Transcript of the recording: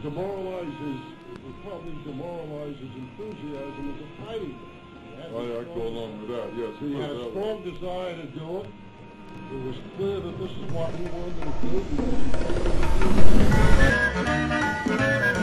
would probably demoralize his enthusiasm as a fighting man. I go along with that, yes. So he had a strong desire to do it. It was clear that this is what he wanted to do.